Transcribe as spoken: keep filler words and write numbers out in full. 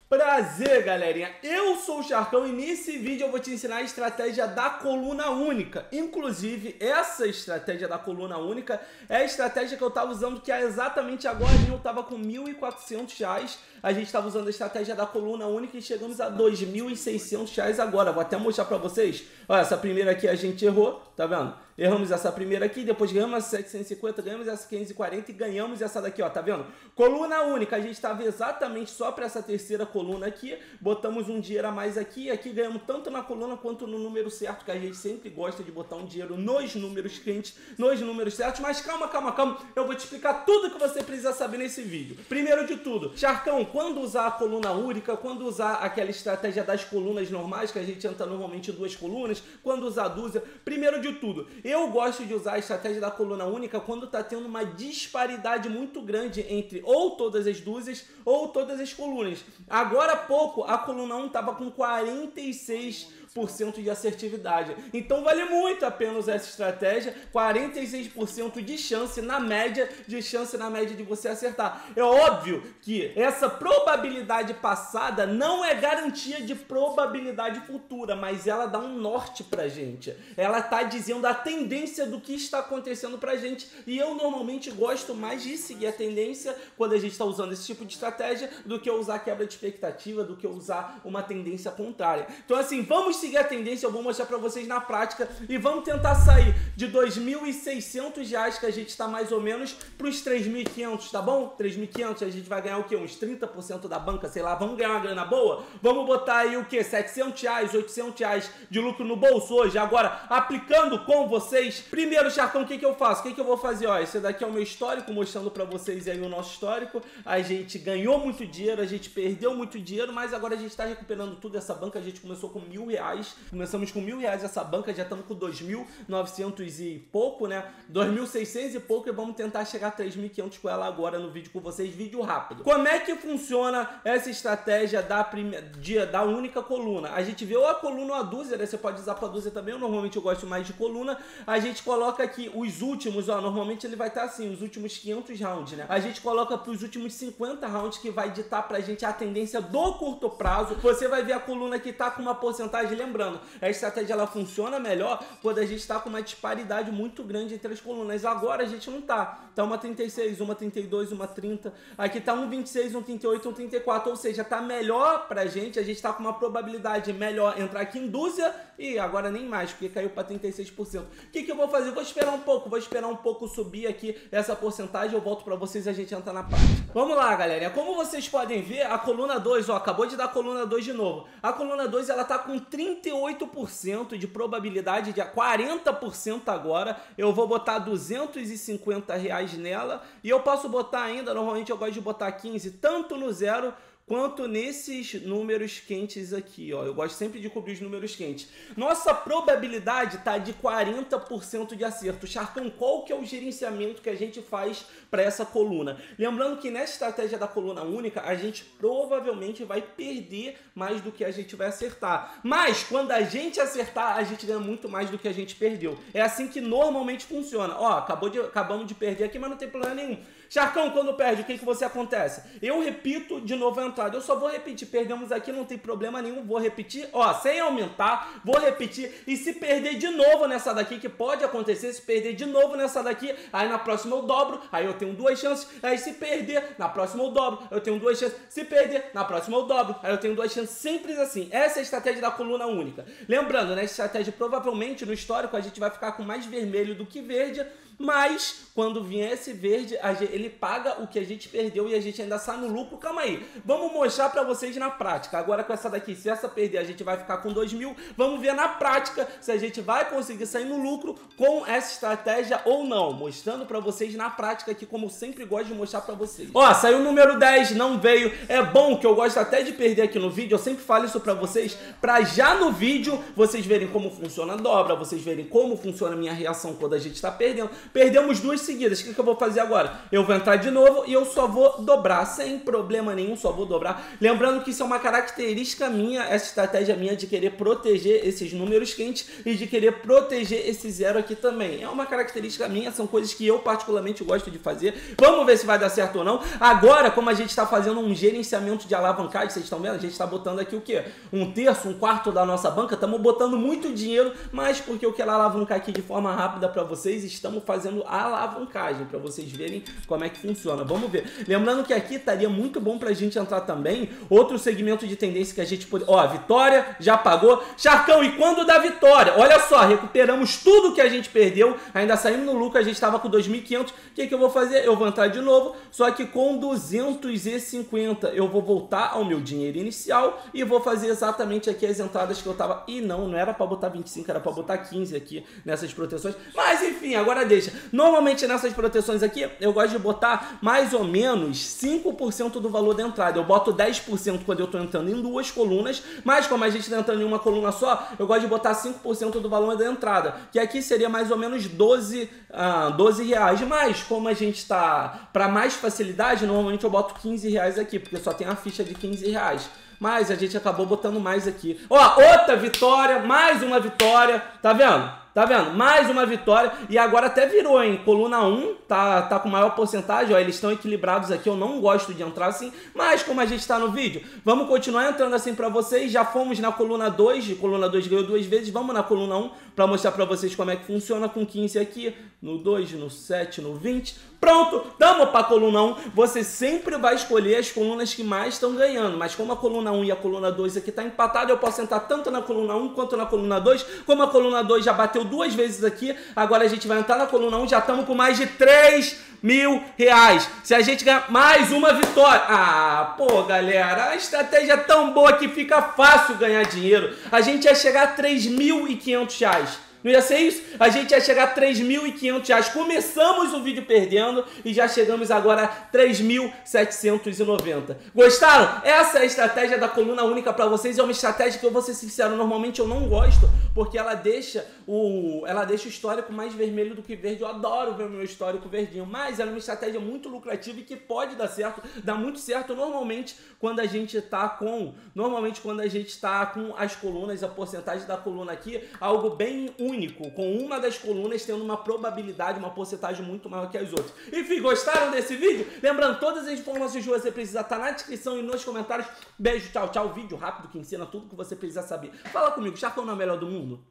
Prazer, galerinha, eu sou o Sharkão e nesse vídeo eu vou te ensinar a estratégia da coluna única. Inclusive, essa estratégia da coluna única é a estratégia que eu tava usando, que é exatamente agora eu tava com mil e quatrocentos reais. A gente tava usando a estratégia da coluna única e chegamos a dois mil e seiscentos reais agora. Vou até mostrar pra vocês. Olha, essa primeira aqui a gente errou, tá vendo? Erramos essa primeira aqui, depois ganhamos essa setecentos e cinquenta, ganhamos essa quinhentos e quarenta e ganhamos essa daqui, ó, tá vendo? Coluna única, a gente tava exatamente só para essa terceira coluna aqui, botamos um dinheiro a mais aqui, e aqui ganhamos tanto na coluna quanto no número certo, que a gente sempre gosta de botar um dinheiro nos números quentes, nos números certos, mas calma, calma, calma, eu vou te explicar tudo que você precisa saber nesse vídeo. Primeiro de tudo, Sharkão, quando usar a coluna única, quando usar aquela estratégia das colunas normais, que a gente entra normalmente em duas colunas, quando usar dúzia, primeiro de tudo, eu gosto de usar a estratégia da coluna única quando está tendo uma disparidade muito grande entre ou todas as dúzias ou todas as colunas. Agora há pouco a coluna um estava com quarenta e seis por cento de assertividade. Então vale muito a pena usar essa estratégia, quarenta e seis por cento de chance na média, de chance na média de você acertar. É óbvio que essa probabilidade passada não é garantia de probabilidade futura, mas ela dá um norte pra gente. Ela tá dizendo a tendência do que está acontecendo pra gente, e eu normalmente gosto mais de seguir a tendência quando a gente está usando esse tipo de estratégia do que usar quebra de expectativa, do que usar uma tendência contrária. Então assim, vamos seguir a tendência, eu vou mostrar pra vocês na prática e vamos tentar sair de dois mil e seiscentos reais que a gente está mais ou menos para os três mil e quinhentos, tá bom? três mil e quinhentos a gente vai ganhar o que? Uns trinta por cento da banca, sei lá, vamos ganhar uma grana boa? Vamos botar aí o que? setecentos reais, oitocentos reais de lucro no bolso hoje, agora aplicando com vocês. Primeiro, Sharkão, o que que eu faço? O que que eu vou fazer? Ó, esse daqui é o meu histórico, mostrando pra vocês aí o nosso histórico. A gente ganhou muito dinheiro, a gente perdeu muito dinheiro, mas agora a gente tá recuperando tudo. Essa banca a gente começou com mil reais. Começamos com mil reais essa banca, já estamos com dois mil e novecentos e pouco, né? dois mil e seiscentos e pouco, e vamos tentar chegar a três mil e quinhentos com ela agora no vídeo com vocês, vídeo rápido. Como é que funciona essa estratégia da, prime... de, da única coluna? A gente vê ou a coluna ou a dúzia, né? Você pode usar para a dúzia também, eu normalmente eu gosto mais de coluna. A gente coloca aqui os últimos, ó, normalmente ele vai estar assim, os últimos quinhentos rounds, né? A gente coloca para os últimos cinquenta rounds, que vai ditar pra gente a tendência do curto prazo. Você vai ver a coluna que tá com uma porcentagem. Lembrando, a estratégia ela funciona melhor quando a gente está com uma disparidade muito grande entre as colunas. Agora a gente não tá. Tá uma trinta e seis, uma trinta e dois, uma trinta. Aqui tá um vinte e seis, um trinta e oito, um trinta e quatro. Ou seja, tá melhor pra gente. A gente tá com uma probabilidade melhor entrar aqui em dúzia. E agora nem mais, porque caiu para trinta e seis por cento. O que que eu vou fazer? Vou esperar um pouco. Vou esperar um pouco subir aqui essa porcentagem. Eu volto pra vocês e a gente entra na prática. Vamos lá, galera. Como vocês podem ver, a coluna dois, ó, acabou de dar a coluna dois de novo. A coluna dois, ela tá com trinta e oito por cento de probabilidade, de quarenta por cento agora. Eu vou botar duzentos e cinquenta reais nela, e eu posso botar ainda, normalmente eu gosto de botar quinze, tanto no zero quanto nesses números quentes aqui, ó. Eu gosto sempre de cobrir os números quentes. Nossa probabilidade tá de quarenta por cento de acerto. Sharkão, qual que é o gerenciamento que a gente faz para essa coluna? Lembrando que nessa estratégia da coluna única, a gente provavelmente vai perder mais do que a gente vai acertar. Mas quando a gente acertar, a gente ganha muito mais do que a gente perdeu. É assim que normalmente funciona. Ó, acabou de, acabamos de perder aqui, mas não tem problema nenhum. Sharkão, quando perde, o que que você acontece? Eu repito de novo a entrada. Eu só vou repetir. Perdemos aqui, não tem problema nenhum. Vou repetir, ó, sem aumentar. Vou repetir. E se perder de novo nessa daqui, que pode acontecer, se perder de novo nessa daqui, aí na próxima eu dobro. Aí eu tenho duas chances. Aí se perder, na próxima eu dobro. Eu tenho duas chances. Se perder, na próxima eu dobro. Aí eu tenho duas chances. Simples assim. Essa é a estratégia da coluna única. Lembrando, nessa estratégia, provavelmente no histórico, a gente vai ficar com mais vermelho do que verde. Mas quando vier esse verde, ele paga o que a gente perdeu e a gente ainda sai no lucro. Calma aí, vamos mostrar pra vocês na prática. Agora com essa daqui, se essa perder, a gente vai ficar com dois mil. Vamos ver na prática se a gente vai conseguir sair no lucro com essa estratégia ou não. Mostrando pra vocês na prática aqui, como eu sempre gosto de mostrar pra vocês. Ó, saiu o número dez, não veio. É bom que eu gosto até de perder aqui no vídeo. Eu sempre falo isso pra vocês, pra já no vídeo vocês verem como funciona a dobra, vocês verem como funciona a minha reação quando a gente tá perdendo. Perdemos duas seguidas. O que, que eu vou fazer agora? Eu vou entrar de novo e eu só vou dobrar, sem problema nenhum, só vou dobrar. Lembrando que isso é uma característica minha, essa estratégia minha de querer proteger esses números quentes e de querer proteger esse zero aqui também. É uma característica minha, são coisas que eu particularmente gosto de fazer. Vamos ver se vai dar certo ou não. Agora, como a gente está fazendo um gerenciamento de alavancagem, vocês estão vendo? A gente está botando aqui o quê? Um terço, um quarto da nossa banca, estamos botando muito dinheiro, mas porque eu quero alavancar aqui de forma rápida para vocês, estamos fazendo a alavancagem para vocês verem como é que funciona. Vamos ver. Lembrando que aqui estaria muito bom para a gente entrar também outro segmento de tendência que a gente pode... Ó, Vitória já pagou. Charcão, e quando dá Vitória? Olha só, recuperamos tudo que a gente perdeu, ainda saímos no lucro, a gente estava com dois mil e quinhentos. O que, que eu vou fazer? Eu vou entrar de novo, só que com duzentos e cinquenta eu vou voltar ao meu dinheiro inicial e vou fazer exatamente aqui as entradas que eu tava... E não, não era para botar vinte e cinco, era para botar quinze aqui nessas proteções. Mas enfim, agora deixa. Normalmente nessas proteções aqui, eu gosto de botar mais ou menos cinco por cento do valor da entrada. Eu boto dez por cento quando eu tô entrando em duas colunas, mas como a gente tá entrando em uma coluna só, eu gosto de botar cinco por cento do valor da entrada, que aqui seria mais ou menos doze, ah, doze reais. Mas como a gente tá para mais facilidade, normalmente eu boto quinze reais aqui, porque só tem a ficha de quinze reais. Mas a gente acabou botando mais aqui. Ó, outra vitória, mais uma vitória, tá vendo? Tá vendo? Mais uma vitória. E agora até virou, hein? Coluna um tá, tá com maior porcentagem. Ó, eles estão equilibrados aqui. Eu não gosto de entrar assim. Mas como a gente tá no vídeo, vamos continuar entrando assim pra vocês. Já fomos na coluna dois. Coluna dois ganhou duas vezes. Vamos na coluna um pra mostrar pra vocês como é que funciona com quinze aqui. No dois, no sete, no vinte. Pronto, tamo pra coluna um. Você sempre vai escolher as colunas que mais estão ganhando. Mas como a coluna um e a coluna dois aqui tá empatada, eu posso entrar tanto na coluna um quanto na coluna dois. Como a coluna dois já bateu duas vezes aqui, agora a gente vai entrar na coluna um, já estamos com mais de três mil reais. Se a gente ganhar mais uma vitória... Ah, pô, galera, a estratégia é tão boa que fica fácil ganhar dinheiro. A gente ia chegar a três mil e quinhentos reais. Não ia ser isso? A gente ia chegar a três mil e quinhentos reais. Começamos o vídeo perdendo e já chegamos agora a três mil setecentos e noventa. Gostaram? Essa é a estratégia da coluna única para vocês. É uma estratégia que eu vou ser sincero, normalmente eu não gosto, porque ela deixa o, ela deixa o histórico mais vermelho do que verde. Eu adoro ver o meu histórico verdinho, mas ela é uma estratégia muito lucrativa e que pode dar certo, dá muito certo normalmente quando a gente tá com, normalmente quando a gente tá com as colunas, a porcentagem da coluna aqui, algo bem único. Único, com uma das colunas tendo uma probabilidade, uma porcentagem muito maior que as outras. Enfim, gostaram desse vídeo? Lembrando, todas as informações que você precisa estar na descrição e nos comentários. Beijo, tchau, tchau. Vídeo rápido que ensina tudo que você precisa saber. Fala comigo, Charcão não é o melhor do mundo?